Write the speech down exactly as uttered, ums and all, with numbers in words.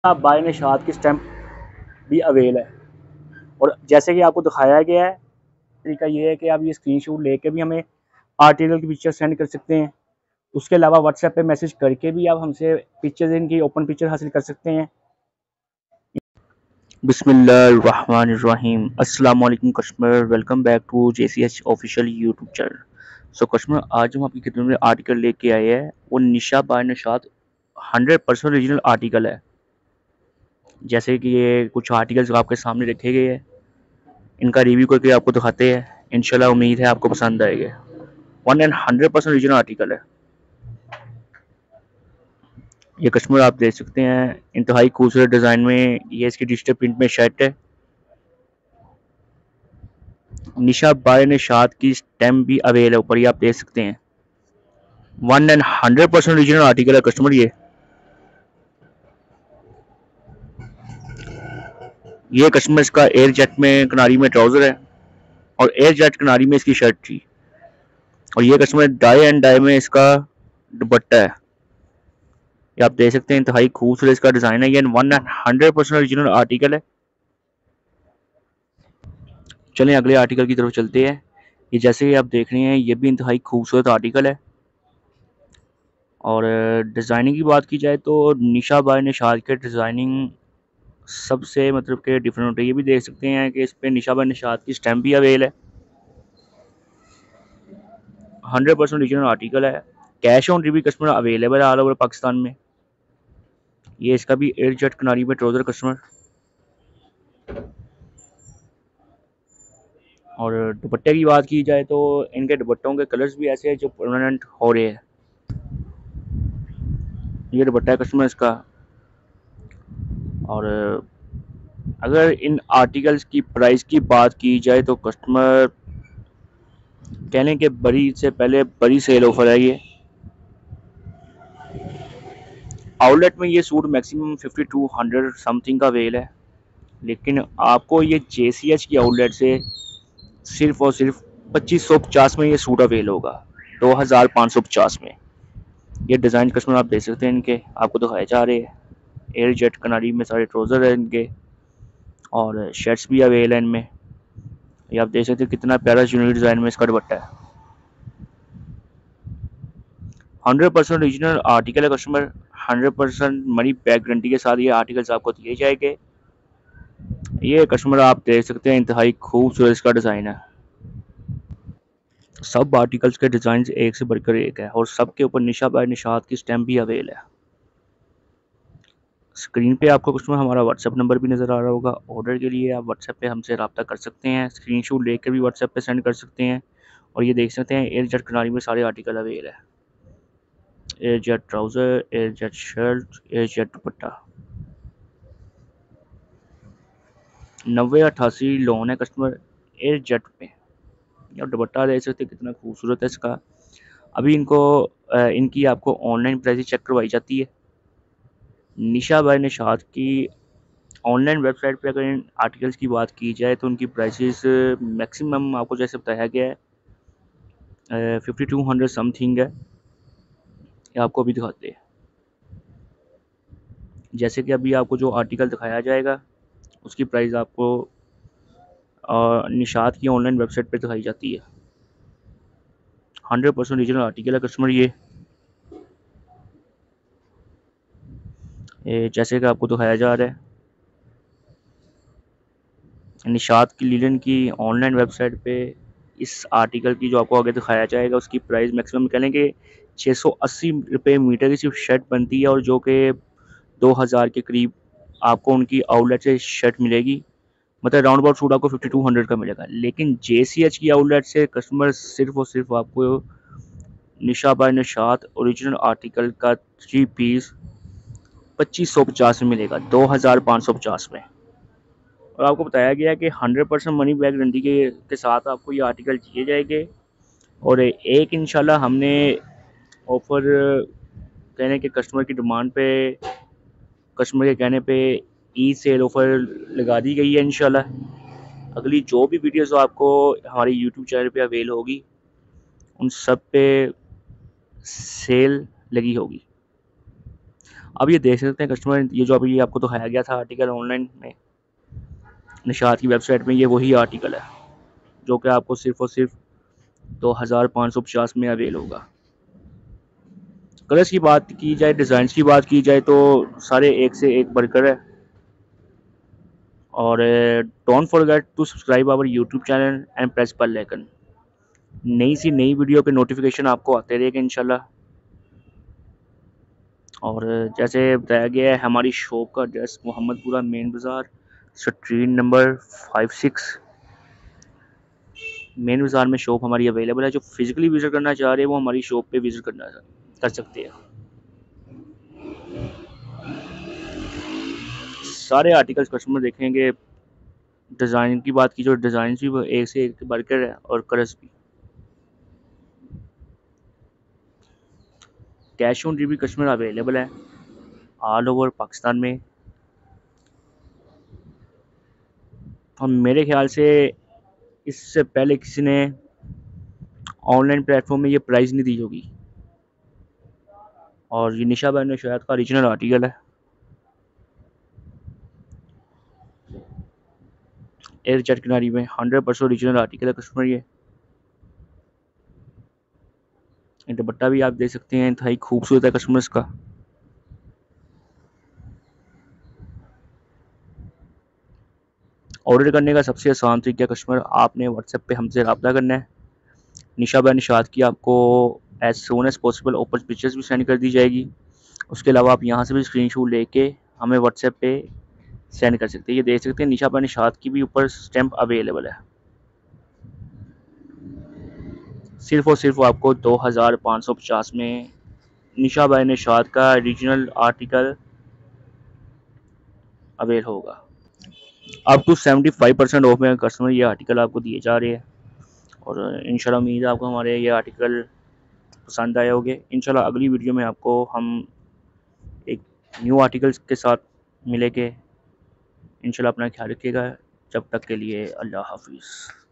Bye Nishat की stamp भी avail है। और जैसे कि आपको दिखाया गया है, तरीका ये है कि आप ये स्क्रीनशॉट लेके भी हमें आर्टिकल की पिक्चर सेंड कर सकते हैं। उसके अलावा व्हाट्सएप पे मैसेज करके भी आप हमसे पिक्चर्स इनकी ओपन पिक्चर हासिल कर सकते हैं। बिस्मिल्लाहिर्रहमानिर्रहीम। अस्सलाम वालेकुम customer, welcome back to JCH official YouTube channel. So customer, आज हम आपकी खिदमत में आर्टिकल लेके आए हैं, वो Nisha by Nishat hundred percent original article है। जैसे कि ये कुछ आर्टिकल्स आपके सामने रखे गए हैं, इनका रिव्यू करके आपको दिखाते हैं। इंशाल्लाह उम्मीद है आपको पसंद आएगा। One and hundred percent original article है ये कस्टमर, आप देख सकते हैं इंतहाई खूबसूरत डिज़ाइन में। ये इसकी डिजिटल प्रिंट में शर्ट है। निशा बाय निशात की स्टैम्प भी अवेल है ऊपर, ये आप देख सकते हैं। One and hundred percent original article है कस्टमर। ये ये कस्टमर इसका एयर जेट में किनारी में ट्राउजर है और एयर जेट किनारी में इसकी शर्ट थी। और ये कस्टमर डाई एंड डाई में इसका दुपट्टा है, ये आप देख सकते हैं। इंतहाई खूबसूरत इसका डिजाइन है। ये one and hundred percent original article है। चलें अगले आर्टिकल की तरफ चलते हैं। ये जैसे कि आप देख रहे हैं, ये भी इंतहाई खूबसूरत आर्टिकल है। और डिज़ाइनिंग की बात की जाए तो निशा बाय निशात के डिज़ाइनिंग सबसे मतलब के डिफरेंट होते हैं। ये भी देख सकते हैं कि इस पे निशा बाय निशात की स्टैम्प भी अवेल है। हंड्रेड परसेंट ओरिजिनल आर्टिकल है। Cash on delivery customer available है ऑल ओवर पाकिस्तान में। ये इसका भी एयर जेट किनारी में ट्राउजर कस्टमर। और दुपट्टे की बात की जाए तो इनके दुपट्टों के कलर्स भी ऐसे हैं जो परमानेंट हो रहे हैं। ये दुपट्टा है कस्टमर इसका। और अगर इन आर्टिकल्स की प्राइस की बात की जाए तो कस्टमर कहने के बड़ी से पहले बड़ी सेल ऑफर है। ये आउटलेट में ये suit maximum fifty two hundred something का वेल है, लेकिन आपको ये जेसीएच की आउटलेट से सिर्फ और सिर्फ पच्चीस सौ पचास में ये सूट अवेल होगा। दो हज़ार पाँच सौ पचास में। ये डिज़ाइन कस्टमर आप देख सकते हैं, इनके आपको दिखाए जा रहे हैं। एयर जेट कनारी में सारे ट्राउज़र है इनके और शर्ट्स भी अवेल है इनमें। ये आप देख सकते हैं कितना प्यारा यूनिक डिज़ाइन में इसका दुपट्टा है। हंड्रेड परसेंट ओरिजिनल आर्टिकल है customer. Hundred percent money back guarantee के साथ ये आर्टिकल्स आपको दिए जाएंगे। ये कस्टमर आप देख सकते हैं इंतहाई खूबसूरत इसका डिज़ाइन है। सब आर्टिकल्स के डिज़ाइन एक से बढ़कर एक है और सबके ऊपर निशा बाय निशात की स्टैम्प भी अवेल है। स्क्रीन पे आपको कस्टमर हमारा व्हाट्सएप नंबर भी नज़र आ रहा होगा। ऑर्डर के लिए आप व्हाट्सएप पे हमसे रब्ता कर सकते हैं, स्क्रीनशॉट लेकर भी व्हाट्सएप पे सेंड कर सकते हैं। और ये देख सकते हैं एयर जेट किनारी में सारे आर्टिकल अवेल है। Air jet trouser, air jet shirt, air jet दुपट्टा। नब्बे अट्ठासी लोन है कस्टमर एयर जेट पे। और दुपट्टा देख सकते हैं कितना खूबसूरत है इसका। अभी इनको इनकी आपको ऑनलाइन प्राइस चेक करवाई जाती है। निशा बाय निशात की ऑनलाइन वेबसाइट पे अगर इन आर्टिकल्स की बात की जाए तो उनकी प्राइसेस मैक्सिमम आपको जैसे बताया गया है फिफ्टी टू हंड्रेड समथिंग है। ये आपको अभी दिखाते हैं। जैसे कि अभी आपको जो आर्टिकल दिखाया जाएगा उसकी प्राइस आपको आ, निशात की ऑनलाइन वेबसाइट पे दिखाई जाती है। हंड्रेड परसेंट ओरिजिनल आर्टिकल है कस्टमर। ये ए, जैसे कि आपको दिखाया जा रहा है, निशात की लीलन की ऑनलाइन वेबसाइट पे इस आर्टिकल की जो आपको आगे दिखाया जाएगा उसकी प्राइस मैक्सिमम कह लें कि छः सौ अस्सी रुपये मीटर की सिर्फ शर्ट बनती है और जो कि दो हज़ार के करीब आपको उनकी आउटलेट से शर्ट मिलेगी। मतलब राउंड अबाउट सूट आपको फिफ्टी टू हंड्रेड का मिलेगा। लेकिन जेसीएच की आउटलेट से कस्टमर सिर्फ और सिर्फ आपको Nisha by Nishat original article का थ्री पीस पच्चीस सौ पचास में मिलेगा, दो हज़ार पाँच सौ पचास में। और आपको बताया गया कि hundred percent money back guarantee के, के साथ आपको ये आर्टिकल दिए जाएंगे। और एक इंशाल्लाह हमने ऑफ़र कहने के कस्टमर की डिमांड पे, कस्टमर के कहने पे ई सेल ऑफ़र लगा दी गई है। इंशाल्लाह अगली जो भी वीडियोस आपको हमारे यूट्यूब चैनल पे अवेल होगी उन सब पे सेल लगी होगी। अब ये देख सकते हैं कस्टमर, ये जो अभी आपको दिखाया गया था आर्टिकल ऑनलाइन में निशात की वेबसाइट में, ये वही आर्टिकल है जो कि आपको सिर्फ और सिर्फ दो हज़ार पाँच सौ पचास में अवेल होगा। कलर्स की बात की जाए, डिज़ाइन की बात की जाए तो सारे एक से एक बढ़कर है। और don't forget to subscribe our YouTube channel and press bell icon. नई सी नई वीडियो के नोटिफिकेशन आपको आते रहेंगे इंशाल्लाह। और जैसे बताया गया है, हमारी शॉप का एड्रेस मोहम्मदपुरा मेन बाज़ार, street number five six. Main बाज़ार में शॉप हमारी अवेलेबल है। जो फिजिकली विज़िट करना चाह रहे हैं वो हमारी शॉप पे विज़िट करना कर सकते हैं। सारे आर्टिकल्स कस्टमर देखेंगे। डिज़ाइन की बात की, जो डिज़ाइन भी वो एक से एक बढ़कर है और कलर्स भी। Cash on delivery customer available है ऑल ओवर पाकिस्तान में। और मेरे ख्याल से इससे पहले किसी ने ऑनलाइन प्लेटफॉर्म में ये प्राइस नहीं दी होगी। और ये निशा बैन शायद का ओरिजिनल आर्टिकल है। एयर जेट किनारी में हंड्रेड परसेंट ओरिजिनल आर्टिकल है कस्टमर। ये दुपट्टा भी आप देख सकते हैं, इंतहाई खूबसूरत है कस्टमर्स का। ऑर्डर करने का सबसे आसान तरीका कस्टमर, आपने व्हाट्सएप पे हमसे रब्ता करना है। निशा बैन निशात की आपको एज सोन एज पॉसिबल ऊपर पिक्चर्स भी सेंड कर दी जाएगी। उसके अलावा आप यहाँ से भी स्क्रीनशॉट लेके हमें व्हाट्सएप पे सेंड कर सकते हैं। ये देख सकते हैं निशा बैन निशात की भी ऊपर स्टैम्प अवेलेबल है। सिर्फ और सिर्फ आपको दो हज़ार पाँच सौ पचास में निशा बैन निशात का ओरिजिनल आर्टिकल अवेल होगा। Up to seventy five percent off में कस्टमर ये आर्टिकल आपको दिए जा रहे हैं। और इंशाल्लाह उम्मीद है आपको हमारे ये आर्टिकल पसंद आए होंगे। इंशाल्लाह अगली वीडियो में आपको हम एक न्यू आर्टिकल्स के साथ मिलेंगे। इंशाल्लाह अपना ख्याल रखिएगा। जब तक के लिए अल्लाह हाफिज़।